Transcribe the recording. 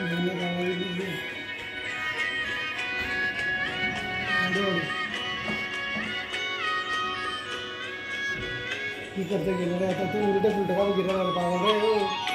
करते गिर रहा था तो उल्टे पुलटे का गिर रहा पागल रहे हो।